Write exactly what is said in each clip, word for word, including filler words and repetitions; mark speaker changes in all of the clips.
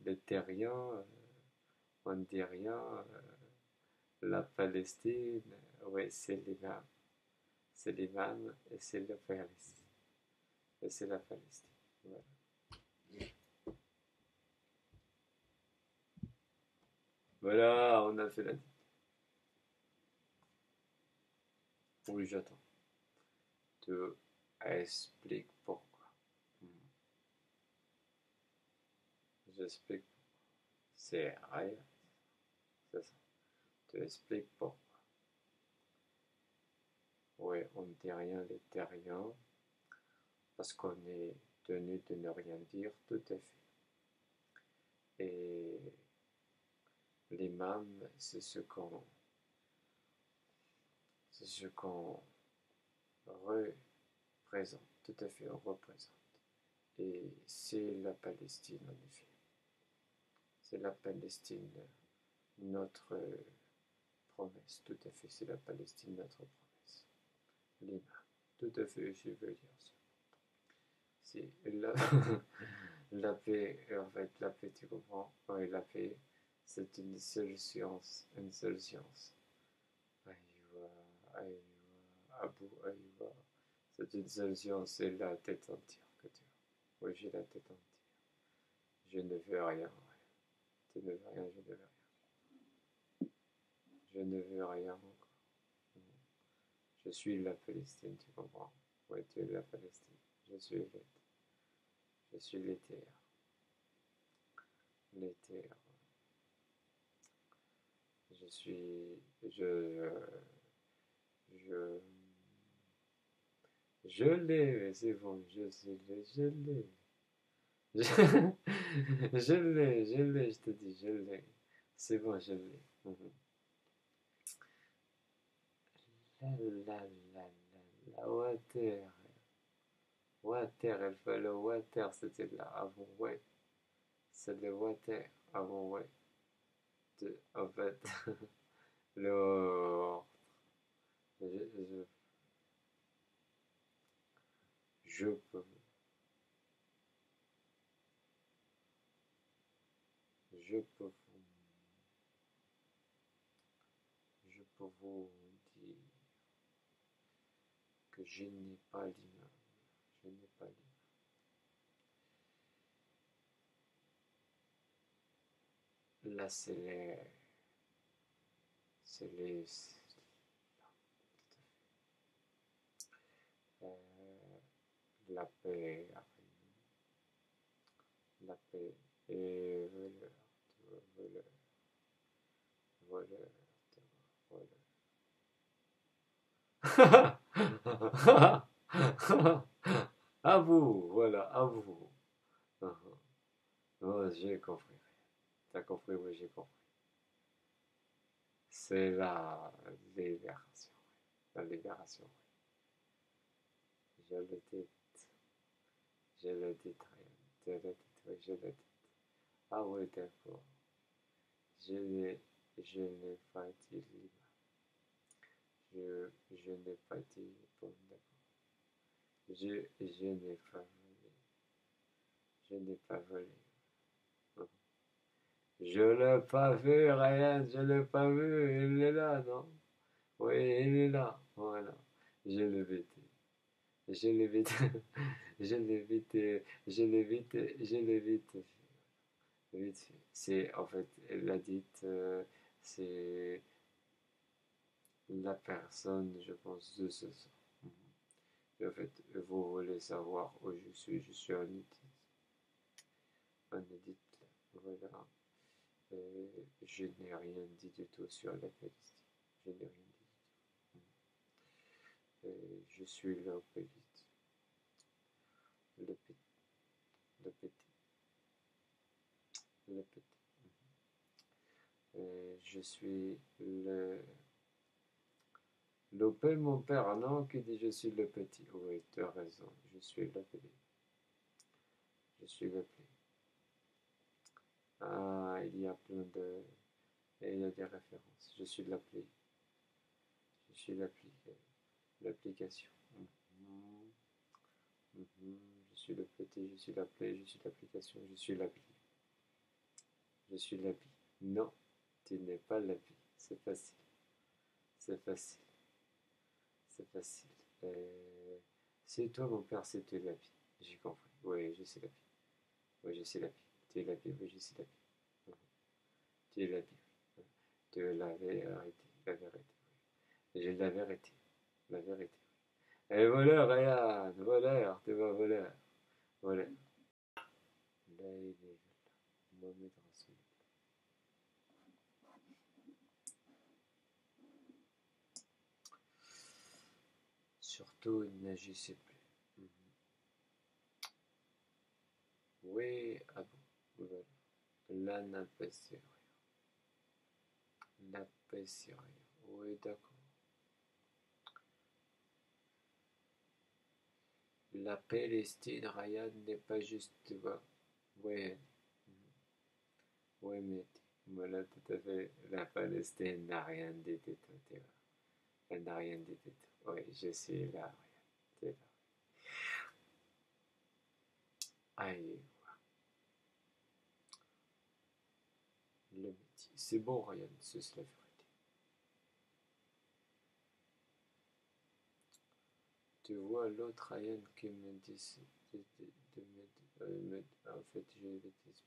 Speaker 1: les terriens, euh, on dit rien. euh, la Palestine, oui, c'est l'imam. C'est l'imam et c'est la Palestine. Et c'est la Palestine. Voilà. Voilà, on a fait la. Oui, j'attends. Tu expliques pourquoi. Hmm. J'explique. C'est rien. C'est ça. Tu expliques pourquoi. Oui, on ne dit rien les terriens parce qu'on est tenu de ne rien dire, tout à fait. Et l'imam, c'est ce qu'on c'est ce qu'on représente, tout à fait, on représente. Et c'est la Palestine, en effet. C'est la Palestine, notre promesse, tout à fait, c'est la Palestine, notre promesse. L'imam, tout à fait, je veux dire ça. C'est la, la paix, en fait, la paix, tu comprends? Oui, la paix, c'est une seule science, une seule science. Aïwa, aïwa, Abou, aïwa. C'est une seule science, c'est la tête entière que tu as. Oui, j'ai la tête entière. Je ne veux rien. Tu ne veux rien, je ne veux rien. Je ne veux rien encore. Je suis la Palestine, tu comprends? Oui, tu es la Palestine. Je suis l'éther. Je suis l'éther. L'éther. Je suis. Je. Je. Je l'ai, c'est bon, je sais, je l'ai. Je, je l'ai, je l'ai, je te dis, je l'ai. C'est bon, je l'ai. Mhm. La la la la la water. Water, il faut le water, c'était là avant, ouais. C'est le water avant, ouais. De- en fait, le. Je, je, je peux. Je peux vous. Je peux vous dire que je n'ai pas l'image. Je n'ai pas l'image. Là, c'est les. C'est les. Euh, la paix arrive. La paix et voleur, voleur, voleur, voleur. À vous, voilà, à vous. Oh, j'ai compris. T'as compris, oui, j'ai compris. C'est la libération. La libération. Je le dis. Je le dis très bien. Je le dis, oui, je le dis. Ah oui, d'accord. Je n'ai, je n'ai pas dit libre. Je, je n'ai pas dit bon, d'accord. Je, je n'ai pas volé. Je n'ai pas volé. Je l'ai pas vu, Ryan, je l'ai pas vu. Il est là, non? Oui, il est là. Voilà. Je l'ai vite. Je l'ai vite. Je l'ai vite. Je l'ai vite. Je l'ai vite. Vite. C'est, en fait, elle l'a dit, euh, c'est la personne, je pense, de ce soir. Et en fait, vous voulez savoir où je suis, je suis en Égypte. En Égypte, voilà. Euh, je n'ai rien dit du tout sur la Palestine. Je n'ai rien dit du tout. Euh, je suis là au Palestine. Le petit, le petit, le petit. Euh, je suis le. Le père, mon père, non, qui dit je suis le petit. Oui, tu as raison, je suis le petit. Je suis le petit. Ah, il y a plein de. Il y a des références. Je suis l'appli. Je suis l'appli. L'application. Mhm, mhm. Je suis le petit, je suis l'appli, je suis l'application, je suis l'appli. Je suis la vie. Non, tu n'es pas la vie. C'est facile. C'est facile. C'est facile. Euh, c'est toi, mon père, c'est toi la vie. J'ai compris. Oui, je suis la vie. Oui, je suis la vie. Tu es la vie, oui, je suis la vie. Mhm. Tu es la vie, oui. Tu es la vérité. La vérité, oui. J'ai la vérité. La vérité. Et voleur, regarde, voleur, tu vas voleur. Voleur. Là, il est Mohamed Rassoul. Surtout, il n'agissait plus. Mhm. Oui, ah bon, voilà. Là, n'a pas si rien. N'a pas si rien. Oui, d'accord. La Palestine, Ryan, n'est pas juste, tu vois. Oui, oui, mais voilà, tout à fait. La Palestine n'a rien dit du tout, tu vois. Elle n'a rien dit du tout. Oui, je suis là, Ryan. Tu es là. Aïe, le métier. C'est bon, Ryan, c'est la vérité. Tu vois l'autre Ryan qui me dit de, de, de me, euh, me- en fait, je vais t'expliquer.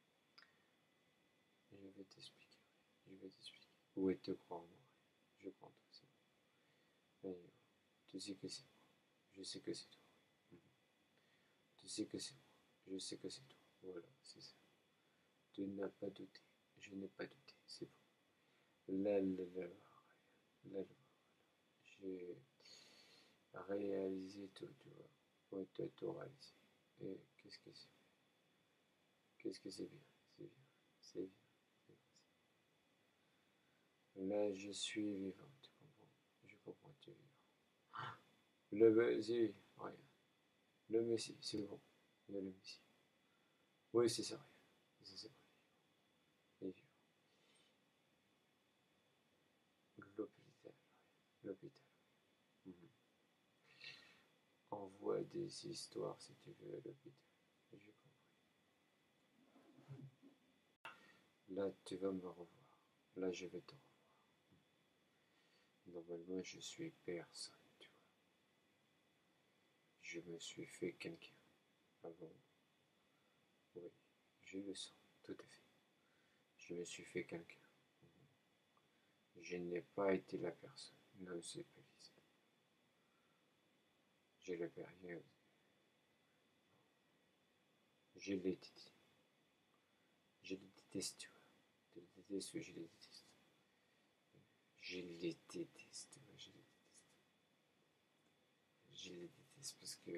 Speaker 1: Je vais t'expliquer. Je vais t'expliquer. Oui, te crois en moi. Je crois en toi, c'est bon. Allez, tu sais que c'est moi. Je sais que c'est toi. Mhm. Tu sais que c'est moi. Je sais que c'est toi. Voilà, c'est ça. Tu n'as pas douté. Je n'ai pas douté. C'est bon. Là, là, là, là, là, j'ai réalisé tout, tu vois. Ouais, tu as tout réalisé. Et qu'est-ce que c'est? Qu'est-ce que c'est bien? C'est bien. C'est bien. Là, je suis vivant, tu comprends? Je comprends, tu es vivant. Le Messie, regarde. Le Messie, c'est bon. Il y a le Messie. Oui, c'est ça, regarde. C'est ça, il est vivant. L'hôpital, l'hôpital. Mhm. Envoie des histoires si tu veux à l'hôpital. J'ai compris. Là, tu vas me revoir. Là, je vais te revoir. Normalement, je suis personne, tu vois. Je me suis fait quelqu'un avant. Oui, je le sens, tout à fait. Je me suis fait quelqu'un. Je n'ai pas été la personne. Non, c'est pas Lisa. Je l'ai rien. Je l'ai été. Je les déteste, tu vois. Je les déteste, oui, je les déteste. Je les déteste, ouais, je les déteste. Je les déteste parce que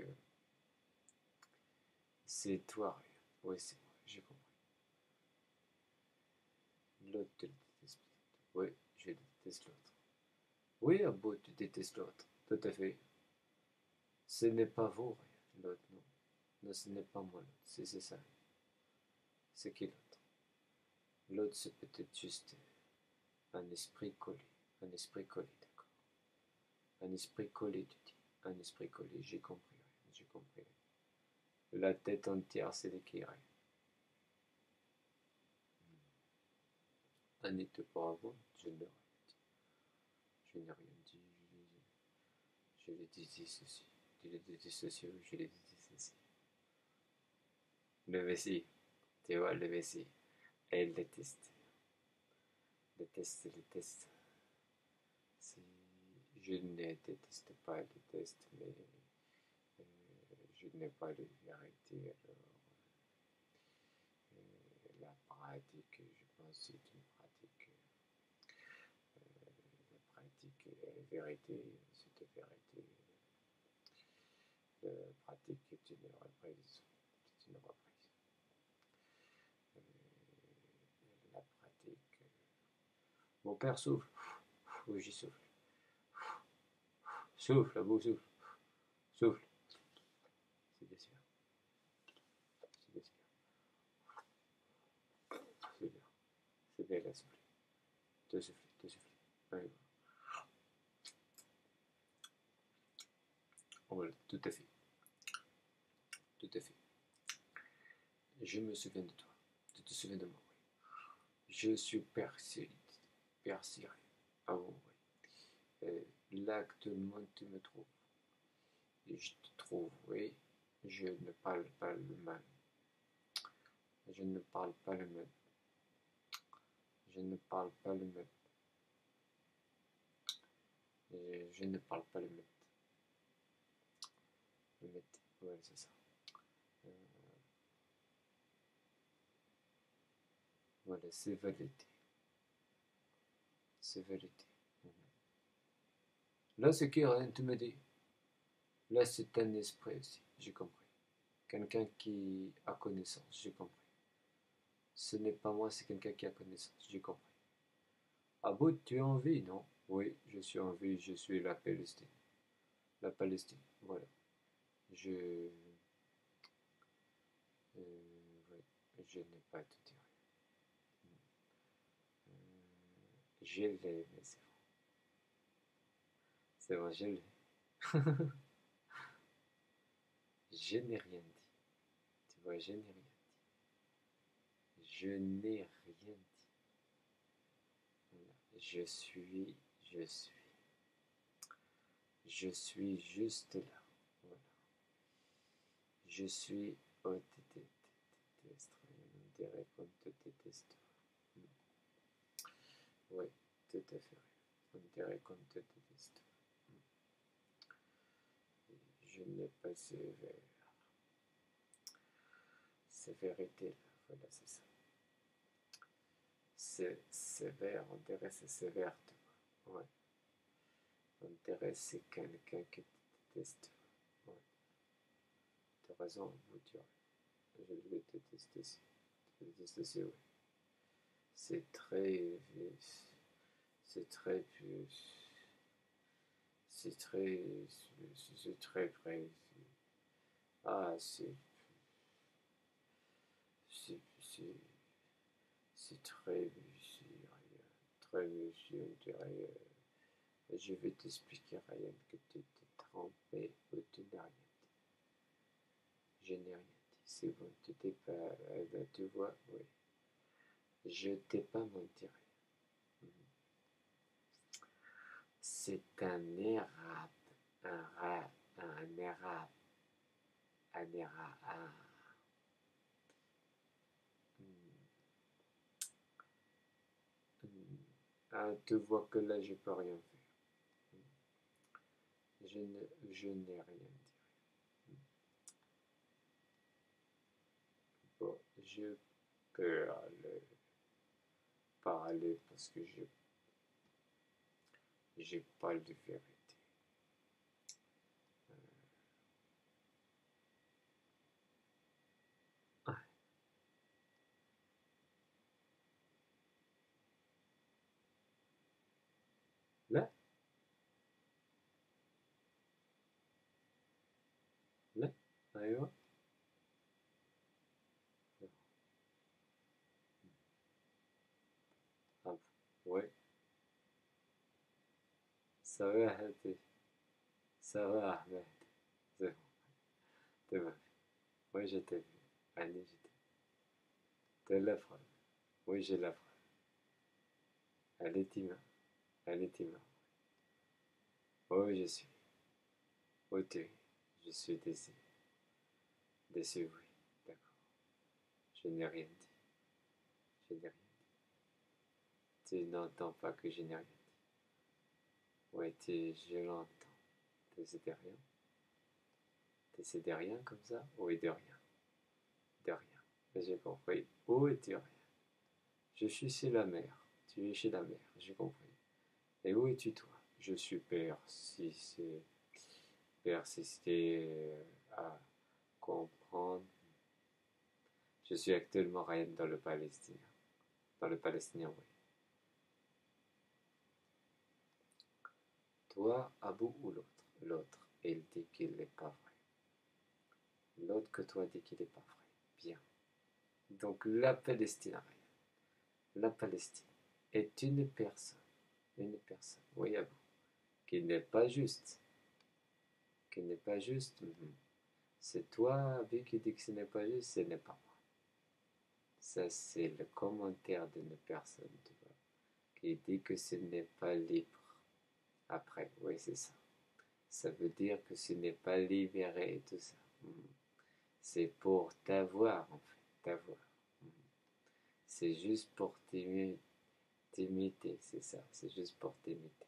Speaker 1: c'est toi, rien. Oui, c'est moi, j'ai compris. L'autre te le déteste peut-être. Oui, je déteste l'autre. Oui, un beau, tu détestes l'autre. Tout à fait. Ce n'est pas vous, rien. L'autre, non. Non, ce n'est pas moi, l'autre. C'est c'est ça. C'est qui l'autre? L'autre, c'est peut-être juste un esprit collé. Un esprit collé, d'accord. Un esprit collé, tu dis. Un esprit collé, j'ai compris, j'ai compris. La tête entière, c'est des qui rien. Un était pour avant, je n'ai rien dit. Je n'ai rien dit, je l'ai dissocié. Je l'ai dissocié, je l'ai dissocié. Le Messie, tu vois, le Messie. Elle déteste. Déteste, déteste. Si je ne déteste pas, elle déteste, mais euh, je n'ai pas de vérité, alors euh, la pratique, je pense, c'est une pratique. Euh, la pratique est vérité, cette vérité. La pratique est une reprise. C'est une reprise. Euh, la pratique. euh, Mon père souffle. Oui, j'y souffle. Souffle, à bout, souffle. Souffle. C'est bien sûr. C'est bien sûr. C'est bien. C'est bien la souffler. Te souffler, te souffler. Allez. Voilà, tout à fait. Tout à fait. Je me souviens de toi. Tu te souviens de moi, oui. Je suis persuadé, persuadé. Ah bon, oui. Euh, là, actuellement, tu me trouves. Et je te trouve, oui. Je ne parle pas le même. Je ne parle pas le même. Je ne parle pas le même. Je, je ne parle pas le même. Le met. Ouais, c'est ça. Euh, voilà, c'est validé. C'est validé. Mhm. Là, c'est qui, rien, tu me dis. Là, c'est un esprit aussi, j'ai compris. Quelqu'un qui a connaissance, j'ai compris. Ce n'est pas moi, c'est quelqu'un qui a connaissance, j'ai compris. Ah bon, tu es en vie, non? Oui, je suis en vie, je suis la Palestine. La Palestine, voilà. Je. Euh, ouais, je n'ai pas tout dit. Euh, je l'ai, mais c'est bon. C'est bon, je l'ai. Je n'ai rien dit. Tu vois, je n'ai rien dit. Je n'ai rien dit. Voilà. Je suis, je suis. Je suis juste là. Voilà. Je suis. Oh, détestre. On dirait qu'on te déteste. Oui, tout à fait. On dirait qu'on te déteste. Je n'ai pas sévère. Sévérité, là. Voilà, c'est ça. C'est sévère, on dirait c'est sévère, tu vois. Ouais. On dirait c'est quelqu'un qui te déteste. Ouais. T'as raison, vous direz. Je le déteste aussi. Je le déteste aussi, oui. C'est très. C'est très. C'est très. C'est très vrai. Ah, c'est. C'est. C'est. C'est très. Très. Je dirais. Je vais t'expliquer, Ryan, que tu t'es trompé ou tu n'as rien dit. Je n'ai rien dit. C'est bon, tu t'es pas. Euh, tu vois, oui. Je t'ai pas menti. C'est un érable. Un rat. Un érable. Un érable. Un... Ah, tu vois que là, je peux rien faire. Je ne, je n'ai rien dit. Bon, je peux aller parler parce que je j'ai pas de vérité. Ah, là, là, ايوه. Ah, ouais, ça va, Ahmed. Ça va, Ahmed. C'est bon, t'es bon. Oui, je t'ai vu. Allez, je t'ai vu. T'as la preuve. Oui, j'ai la preuve. Elle est Tima. Elle est Tima. Oui, je suis. Oui, tu. Je suis déçu. Déçu, oui. D'accord. Je n'ai rien dit. Je n'ai rien dit. Tu n'entends pas que je n'ai rien dit. Oui, tu, je l'entends. Tu sais de rien. Tu sais de rien comme ça? Oui, de rien. De rien. J'ai compris. Oui, de rien. Je suis chez la mer. Tu es chez la mer. J'ai compris. Et où es-tu, toi? Je suis persisté, persisté à comprendre. Je suis actuellement rien dans le Palestinien. Dans le Palestinien, oui. Toi, Abou ou l'autre? L'autre, il dit qu'il n'est pas vrai. L'autre que toi dit qu'il n'est pas vrai. Bien. Donc la Palestine, la Palestine est une personne. Une personne, oui, Abou. Qui n'est pas juste. Qui n'est pas juste. Mhm. C'est toi, Abou, qui dit que ce n'est pas juste, ce n'est pas moi. Ça, c'est le commentaire d'une personne, tu vois, qui dit que ce n'est pas libre. Après, oui, c'est ça. Ça veut dire que ce n'est pas libéré et tout ça. Mm. C'est pour t'avoir, en fait, t'avoir. Mm. C'est juste pour t'imi- t'imiter, c'est ça. C'est juste pour t'imiter.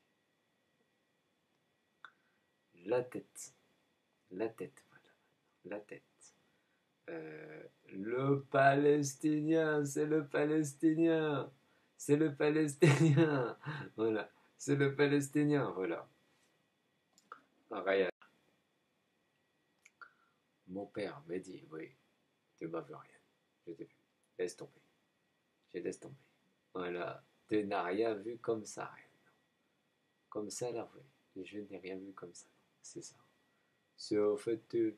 Speaker 1: La tête. La tête, voilà. La tête. Euh, le Palestinien, c'est le Palestinien. C'est le Palestinien. Voilà. C'est le Palestinien, voilà. Ryan. Mon père m'a dit, oui, tu m'as vu rien. Je t'ai vu. Laisse tomber. Je laisse tomber. Voilà. Tu n'as rien vu comme ça, rien. Comme ça, là, oui. Je n'ai rien vu comme ça. C'est ça. C'est au fait, euh,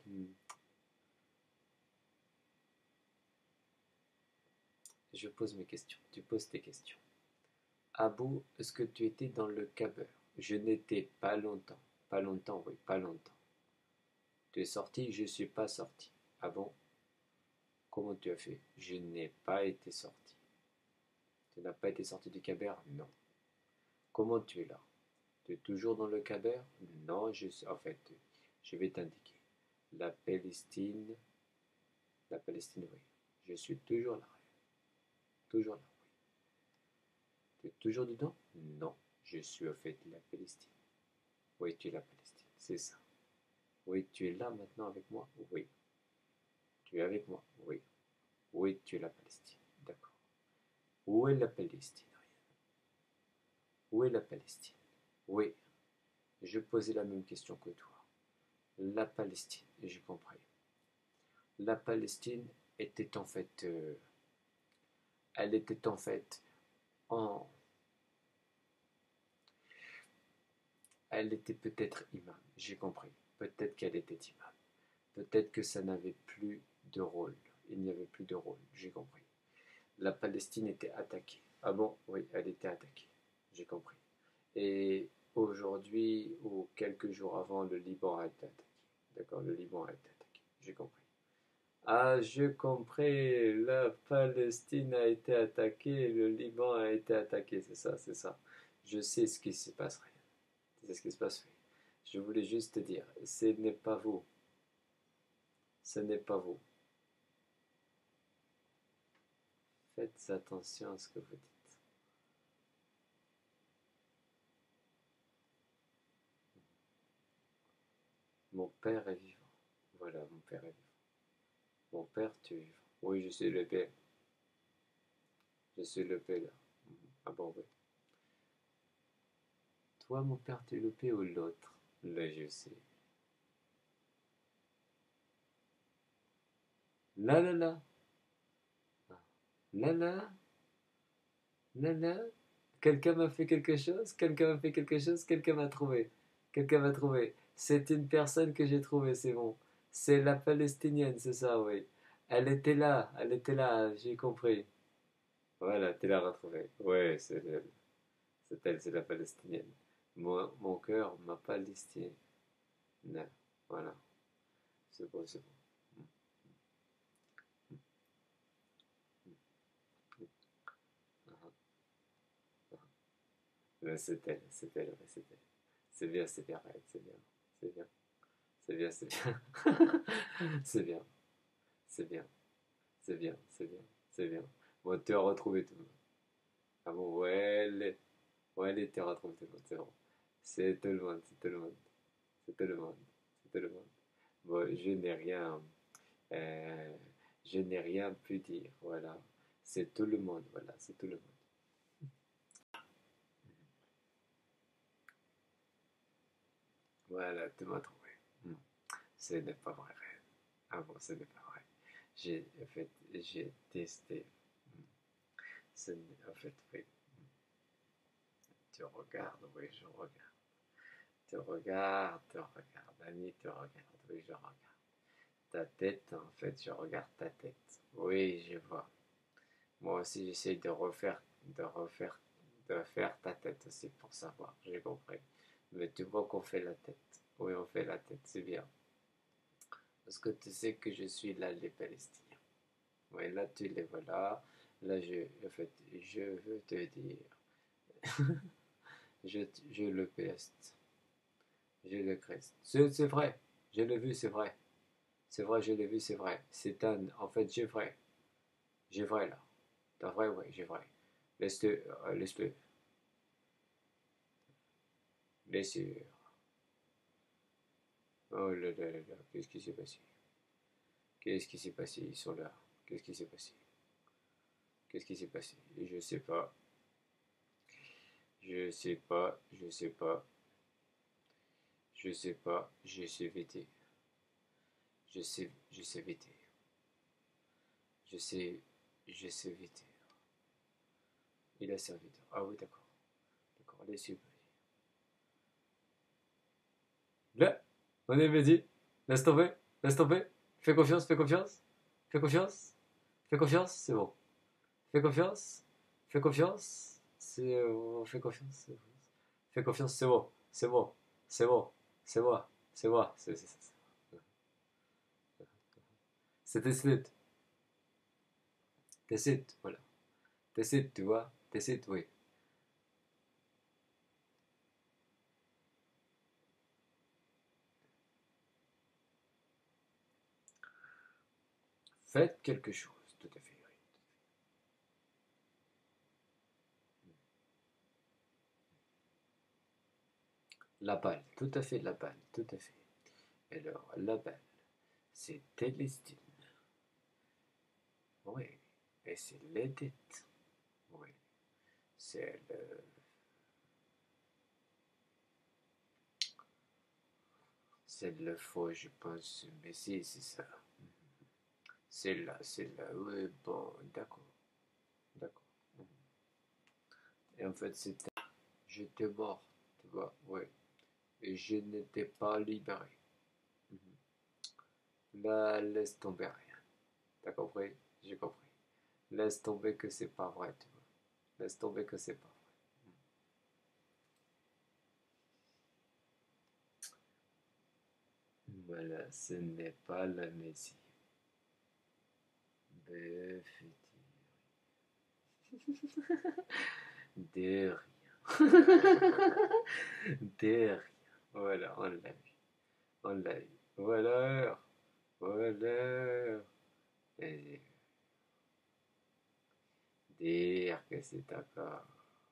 Speaker 1: je pose mes questions. Tu poses tes questions. Abou, est-ce que tu étais dans le Caber? Je n'étais pas longtemps. Pas longtemps, oui, pas longtemps. Tu es sorti, je ne suis pas sorti. Ah bon? Comment tu as fait? Je n'ai pas été sorti. Tu n'as pas été sorti du Caber? Non. Comment tu es là? Tu es toujours dans le Caber? Non, je suis. En fait, je vais t'indiquer. La Palestine. La Palestine, oui. Je suis toujours là. Toujours là, oui. Tu es toujours dedans? Non. Je suis au fait la Palestine. Oui, tu es la Palestine. C'est ça. Oui, tu es là maintenant avec moi? Oui. Tu es avec moi? Oui. Oui, tu es la Palestine. D'accord. Où est la Palestine? Où est la Palestine? Oui. Je posais la même question que toi. La Palestine, j'ai compris. La Palestine était en fait... euh, elle était en fait en... Elle était peut-être imam, j'ai compris. Peut-être qu'elle était imam. Peut-être que ça n'avait plus de rôle. Il n'y avait plus de rôle, j'ai compris. La Palestine était attaquée. Ah bon? Oui, elle était attaquée. J'ai compris. Et aujourd'hui, ou quelques jours avant, le Liban a été attaqué. D'accord, le Liban a été attaqué. J'ai compris. Ah, je compris. La Palestine a été attaquée, le Liban a été attaqué. C'est ça, c'est ça. Je sais ce qui se passe. Rien. C'est ce qui se passe. Oui. Je voulais juste te dire, ce n'est pas vous. Ce n'est pas vous. Faites attention à ce que vous dites. Mon père est vivant. Voilà, mon père est vivant. Mon père, tu es vivant. Oui, je suis le père. Je suis le père là. Ah bon, oui. Toi, mon père, tu es le P ou l'autre? Là, je sais. Là, là, là. Là, là. Là, là. Quelqu'un m'a fait quelque chose? Quelqu'un m'a fait quelque chose? Quelqu'un m'a trouvé. Quelqu'un m'a trouvé. C'est une personne que j'ai trouvée, c'est bon. C'est la Palestinienne, c'est ça, oui. Elle était là, elle était là, j'ai compris. Voilà, tu l'as retrouvée. Ouais, c'est elle. C'est elle, c'est la Palestinienne. Mon, mon cœur, ma Palestine. Non, voilà. C'est bon, c'est bon. Mais c'est elle, c'est elle, ouais, c'est elle. C'est bien, c'est bien, ouais, c'est bien, c'est bien, c'est bien, c'est bien. C'est bien, c'est bien, c'est bien, c'est bien, c'est bien. Bon, tu as retrouvé tout le monde. Ah bon, ouais, elle est, ouais, elle est, tu as retrouvé tout le monde, c'est bon. C'est tout le monde, c'est tout le monde, c'est tout le monde, c'est tout le monde. Bon, je n'ai rien, euh, je n'ai rien pu dire, voilà. C'est tout le monde, voilà, c'est tout le monde. Voilà, tu m'as trouvé. Hmm. Ce n'est pas vrai. Ah bon, ce n'est pas vrai. J'ai, en fait, j'ai testé. Hmm. Ce n'est- En fait, oui. Tu regardes, oui, je regarde. Tu regardes, tu regardes. Annie, tu regardes, oui, je regarde. Ta tête, en fait, je regarde ta tête. Oui, je vois. Moi aussi, j'essaie de refaire, de refaire, de faire ta tête aussi pour savoir. J'ai compris. Mais tu vois qu'on fait la tête. Oui, on fait la tête, c'est bien. Parce que tu sais que je suis là, les Palestiniens. Oui, là, tu les voilà. Là, je, en fait, je veux te dire, je, je le peste, je le creste. C'est c'est vrai, je l'ai vu, c'est vrai. C'est vrai, je l'ai vu, c'est vrai. C'est un, en fait, j'ai vrai. J'ai vrai, là. T'as vrai, ouais, j'ai vrai. Laisse-le, euh, laisse-le, laisse-le. Oh là là là là, qu'est-ce qui s'est passé? Qu'est-ce qui s'est passé? Ils sont là. Qu'est-ce qui s'est passé? Qu'est-ce qui s'est passé? Je sais pas. Je sais pas. Je sais pas. Je sais pas. Je sais vêter. Je sais. Je sais vêter. Je sais. Je sais vêter. Il a serviteur. Ah oui, d'accord. D'accord. Laissez. Là, on est midi. Laisse tomber. Laisse tomber. Fais confiance. Fais confiance. Fais confiance. Fais confiance. C'est bon. Fais confiance. Fais confiance. C'est bon. Fais confiance. Fais confiance. C'est bon. C'est bon. C'est bon. C'est moi. C'est moi. C'est c'est- c'est- c'est Tessit. Tessit. Voilà. Tessit, tu vois. Tessit, oui. Faites quelque chose. Tout à fait. La balle. Tout à fait, la balle. Tout à fait. Alors, la balle. C'est Télestine. Oui. Et c'est l'Edith. Oui. C'est le. C'est le faux, je pense. Mais si, c'est ça. C'est là, c'est là. Oui, bon, d'accord. D'accord. Et en fait, c'était. J'étais mort, tu vois. Oui. Et je n'étais pas libéré. Là, laisse tomber rien. T'as compris? J'ai compris. Laisse tomber que c'est pas vrai, tu vois. Laisse tomber que c'est pas vrai. Voilà, ce n'est pas la Messie. Béféti. De rien. De rien. Voilà, on l'a vu. On l'a vu. Voilà. Voilà. Et dire que c'est encore.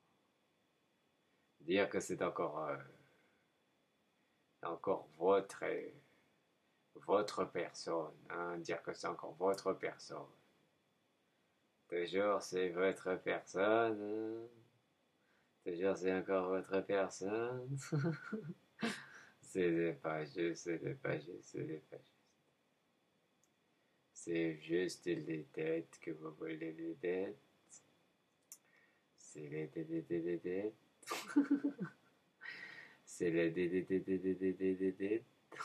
Speaker 1: Dire que c'est encore. euh, encore votre. euh, votre personne. Hein, dire que c'est encore votre personne. Toujours c'est votre personne. Hein. Toujours c'est encore votre personne. C'est pas juste, c'est pas juste, c'est pas juste. C'est juste les dettes que vous voulez les dettes. C'est les dettes, les dettes, les dettes. C'est les dettes, les dettes, les dettes, les dettes, les dettes.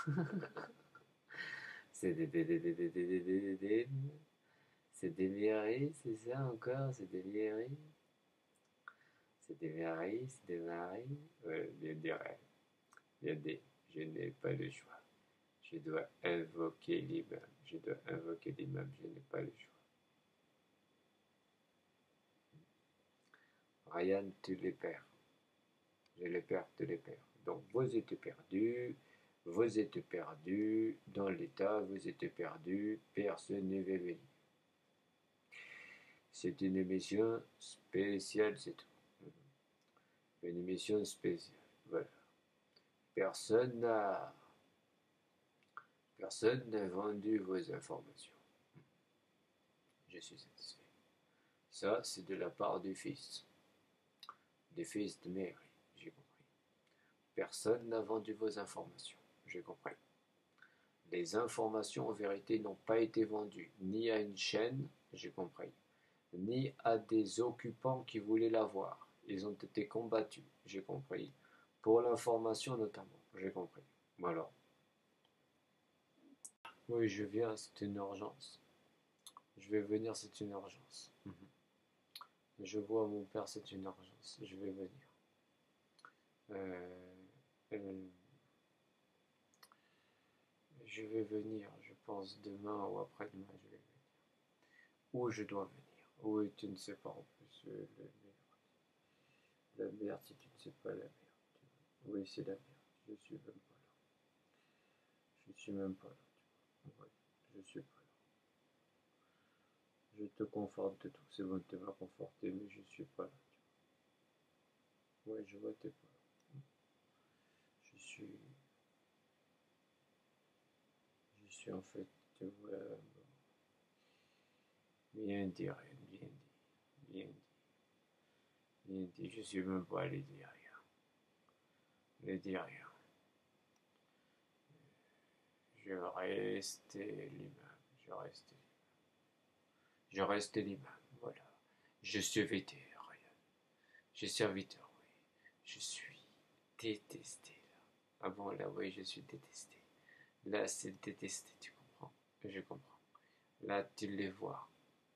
Speaker 1: C'est des dettes, les dettes, les dettes, les dettes, les dettes. C'est des mairies, c'est ça encore, c'est des mairies. C'est des maris, c'est des maris. Ouais, bien dire, bien dit, je n'ai pas le choix. Je dois invoquer l'imam. Je dois invoquer l'imam, je n'ai pas le choix. Ryan, tu les perds. Je les perds, tu les perds. Donc, vous êtes perdus. Vous êtes perdus dans l'état, vous êtes perdus. Personne ne veut venir. C'est une émission spéciale, c'est tout. Une émission spéciale. Voilà. Personne n'a Personne n'a vendu vos informations. Je suis satisfait. Ça, c'est de la part du fils. Du fils de Mary. J'ai compris. Personne n'a vendu vos informations. J'ai compris. Les informations en vérité n'ont pas été vendues ni à une chaîne, j'ai compris, ni à des occupants qui voulaient l'avoir. Ils ont été combattus, j'ai compris. Pour l'information notamment, j'ai compris. Voilà. Oui, je viens, c'est une urgence. Je vais venir, c'est une urgence. Mhm. Je vois mon père, c'est une urgence. Je vais venir. Euh, euh, je vais venir, je pense demain ou après-demain, je vais venir. où je dois venir. Oui, tu ne sais pas en plus euh, le- la mer, si tu ne sais pas la mer. tu- Oui, c'est la mer. Je suis même pas là. Je suis même pas là. tu vois. Ouais, je suis pas là. Je te conforte de tout. C'est bon, tu m'as conforté, mais je suis pas là. Oui, je vois, t'es pas là. Je suis. Je suis en fait. Tu vois. Bien dit, rien, bien dit. Bien dit. Bien dit. Je suis même pas allé dire rien. Ne dis rien. Je reste l'imam. Je reste l'imam. Je reste l'imam. Voilà. Je suis serviteur, rien. Je suis serviteur, oui. Je suis détesté, là. Ah bon, là, oui, je suis détesté. Là, c'est détesté, tu comprends? Je comprends. Là, tu les vois.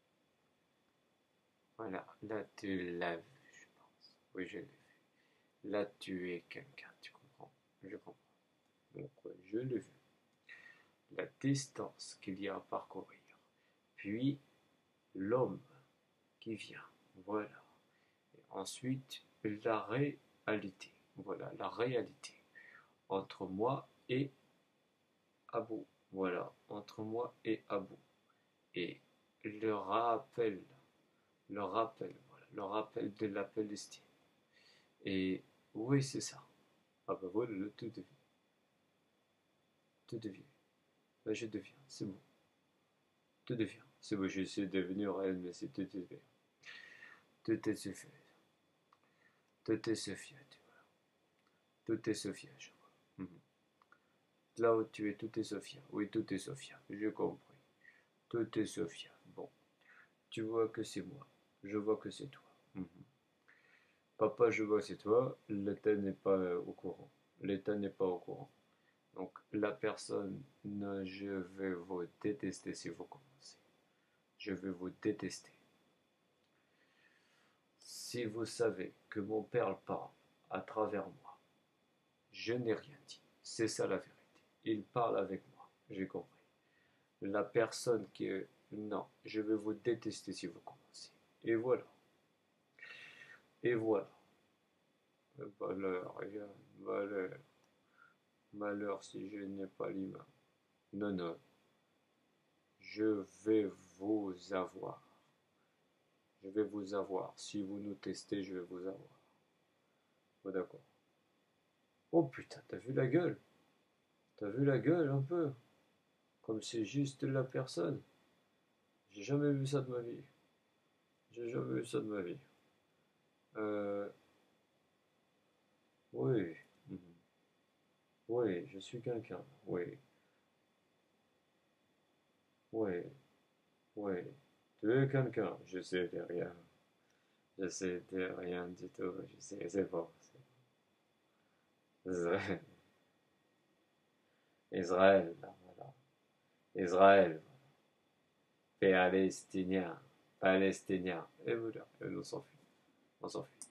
Speaker 1: Voilà. Là, tu l'as vu, je pense. Oui, je l'ai vu. Là, tu es quelqu'un, tu comprends? Je comprends. Donc, ouais, je l'ai vu. La distance qu'il y a à parcourir. Puis, l'homme qui vient. Voilà. Et ensuite, la réalité. Voilà, la réalité. Entre moi et Abou. Voilà, entre moi et Abou. Et le rappel, le rappel, voilà, le rappel de la Palestine. Et oui, c'est ça. Ah ben voilà, le tout devient. Tout devient. Ben, je deviens, c'est bon. Tout devient. C'est bon, je suis devenu réel, mais c'est tout devient. Tout est suffisant. Tout est suffisant, tu vois. Tout est Sophia, je vois. Mhm. Là où tu es, tout est Sophia. Oui, tout est Sophia. J'ai compris. Tout est Sophia. Bon. Tu vois que c'est moi. Je vois que c'est toi. Mhm. Papa, je vois que c'est toi. L'État n'est pas euh, au courant. L'État n'est pas au courant. Donc, la personne, non, je vais vous détester si vous commencez. Je vais vous détester. Si vous savez que mon père parle à travers moi, je n'ai rien dit. C'est ça la vérité. Il parle avec moi. J'ai compris. La personne qui est... Non, je vais vous détester si vous commencez. Et voilà. Et voilà. Malheur, regarde, malheur. Malheur si je n'ai pas l'imam. Non, non. Je vais vous avoir. Je vais vous avoir. Si vous nous testez, je vais vous avoir. Oh, d'accord. Oh putain, t'as vu la gueule? T'as vu la gueule un peu? Comme c'est juste la personne. J'ai jamais vu ça de ma vie. J'ai jamais vu ça de ma vie. Euh, oui. Mhm. Oui, je suis quelqu'un. Oui. Oui. Oui. Tu es quelqu'un. Je sais de rien. Je sais de rien du tout. Je sais, c'est bon. Israël. Israël, là, voilà. Israël. Palestinien. Palestinien. Et voilà. Et on s'enfuit. On s'enfuit.